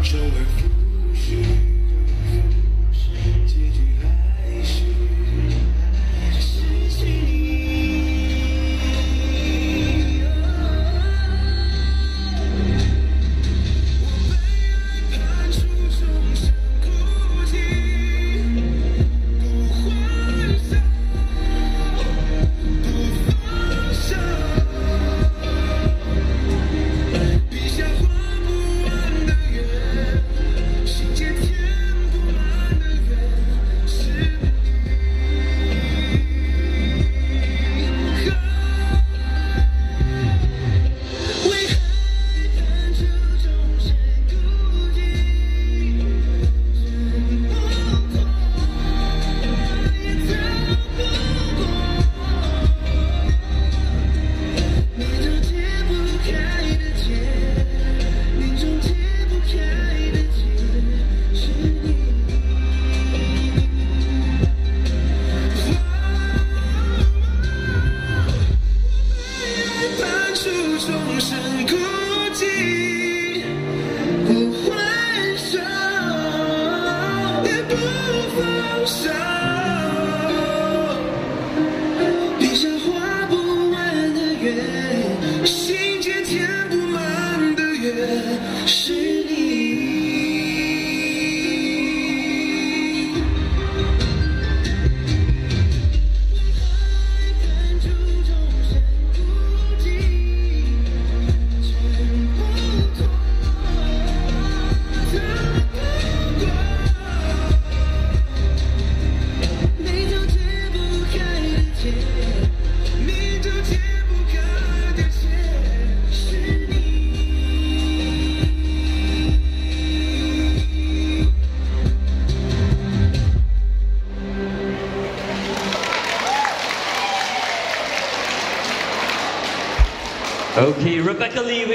周而复始，结局还是失去你。我被爱判处终身孤寂，不还手，不放手。笔下画不完的圆，心间填不满的缘，是你。为何判处终身孤寂，挣不脱，也逃不过，你都解不开的结，命中解不开的结，是你。判处终身孤寂，不还手，也不放手。笔下画不完的圆，心间填不满的缘，是你。判处终身孤寂，挣不脱，逃不过，你都解不开的结，你都解不开的结，是你。 Okay, Rebecca Lee.